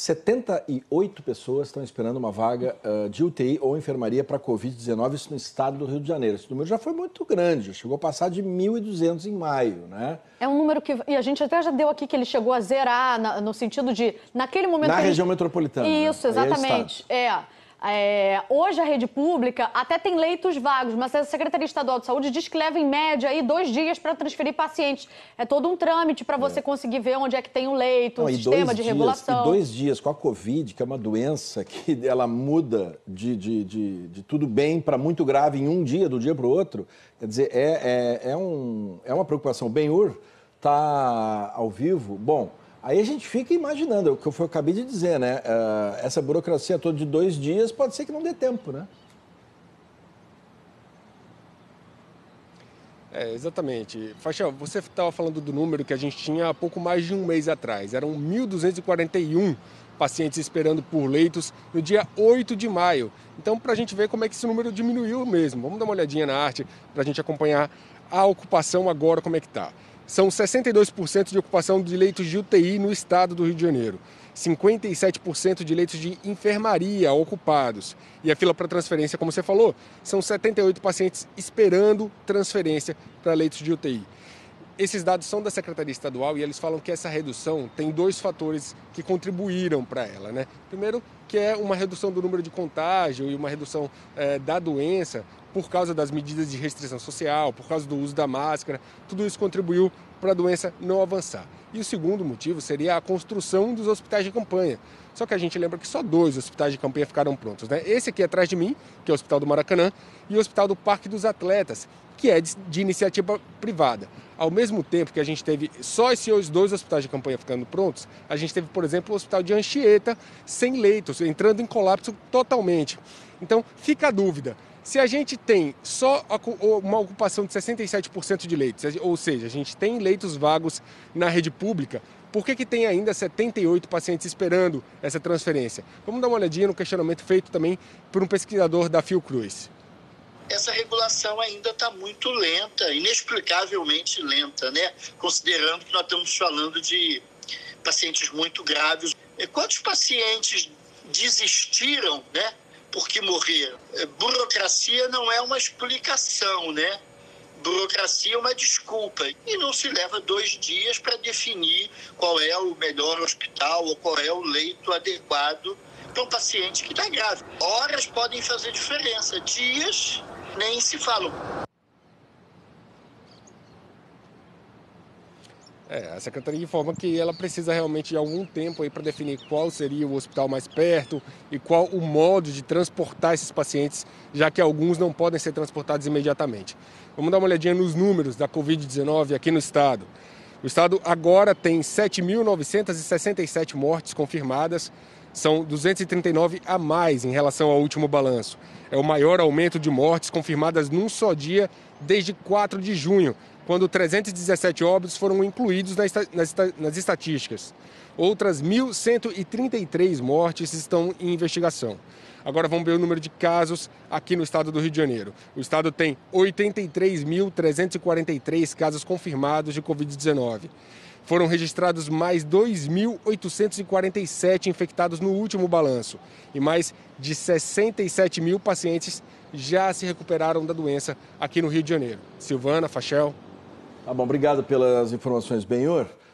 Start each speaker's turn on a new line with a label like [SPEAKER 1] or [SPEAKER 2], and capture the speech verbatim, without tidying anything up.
[SPEAKER 1] setenta e oito pessoas estão esperando uma vaga uh, de U T I ou enfermaria para a covid dezenove, isso no estado do Rio de Janeiro. Esse número já foi muito grande, chegou a passar de mil e duzentos em maio, né?
[SPEAKER 2] É um número que... E a gente até já deu aqui que ele chegou a zerar, na, no sentido de... Naquele momento...
[SPEAKER 1] Na região
[SPEAKER 2] gente...
[SPEAKER 1] metropolitana.
[SPEAKER 2] Isso,
[SPEAKER 1] né?
[SPEAKER 2] exatamente. É, é, hoje a rede pública até tem leitos vagos, mas a Secretaria Estadual de Saúde diz que leva em média aí dois dias para transferir pacientes. É todo um trâmite para você é. conseguir ver onde é que tem o leito, Não, o sistema de
[SPEAKER 1] dias,
[SPEAKER 2] regulação.
[SPEAKER 1] E dois dias com a Covid, que é uma doença que ela muda de, de, de, de tudo bem para muito grave em um dia, do dia para o outro. Quer dizer, é, é, é, um, é uma preocupação. O Benhur está ao vivo. Bom, aí a gente fica imaginando, o que eu acabei de dizer, né? Uh, essa burocracia toda de dois dias pode ser que não dê tempo, né?
[SPEAKER 3] É, exatamente. Faixa, você estava falando do número que a gente tinha há pouco mais de um mês atrás. Eram mil duzentos e quarenta e um pacientes esperando por leitos no dia oito de maio. Então, para a gente ver como é que esse número diminuiu mesmo. Vamos dar uma olhadinha na arte para a gente acompanhar a ocupação agora, como é que está. São sessenta e dois por cento de ocupação de leitos de U T I no estado do Rio de Janeiro. cinquenta e sete por cento de leitos de enfermaria ocupados. E a fila para transferência, como você falou, são setenta e oito pacientes esperando transferência para leitos de U T I. Esses dados são da Secretaria Estadual e eles falam que essa redução tem dois fatores que contribuíram para ela, né? Primeiro, que é uma redução do número de contágio e uma redução é, da doença por causa das medidas de restrição social, por causa do uso da máscara. Tudo isso contribuiu para a doença não avançar. E o segundo motivo seria a construção dos hospitais de campanha. Só que a gente lembra que só dois hospitais de campanha ficaram prontos, né? Esse aqui atrás de mim, que é o Hospital do Maracanã, e o Hospital do Parque dos Atletas, que é de, de iniciativa privada. Ao mesmo tempo que a gente teve só esses dois hospitais de campanha ficando prontos, a gente teve, por exemplo, o Hospital de Anchieta sem leitos, entrando em colapso totalmente. Então, fica a dúvida. Se a gente tem só uma ocupação de sessenta e sete por cento de leitos, ou seja, a gente tem leitos vagos na rede pública, por que que tem ainda setenta e oito pacientes esperando essa transferência? Vamos dar uma olhadinha no questionamento feito também por um pesquisador da Fiocruz.
[SPEAKER 4] Essa regulação ainda está muito lenta, inexplicavelmente lenta, né? Considerando que nós estamos falando de pacientes muito graves. Quantos pacientes desistiram, né? Porque morreram? Burocracia não é uma explicação, né? Burocracia é uma desculpa. E não se leva dois dias para definir qual é o melhor hospital ou qual é o leito adequado para um paciente que está grave. Horas podem fazer diferença, dias nem se falam.
[SPEAKER 3] É, a Secretaria informa que ela precisa realmente de algum tempo aí para definir qual seria o hospital mais perto e qual o modo de transportar esses pacientes, já que alguns não podem ser transportados imediatamente. Vamos dar uma olhadinha nos números da covid dezenove aqui no estado. O estado agora tem sete mil novecentas e sessenta e sete mortes confirmadas, são duzentos e trinta e nove a mais em relação ao último balanço. É o maior aumento de mortes confirmadas num só dia desde quatro de junho, quando trezentos e dezessete óbitos foram incluídos nas, nas, nas estatísticas. Outras mil cento e trinta e três mortes estão em investigação. Agora vamos ver o número de casos aqui no estado do Rio de Janeiro. O estado tem oitenta e três mil trezentos e quarenta e três casos confirmados de covid dezenove. Foram registrados mais dois mil oitocentos e quarenta e sete infectados no último balanço e mais de sessenta e sete mil pacientes já se recuperaram da doença aqui no Rio de Janeiro. Silvana, Fachel.
[SPEAKER 1] Tá bom, obrigado pelas informações, Benhur.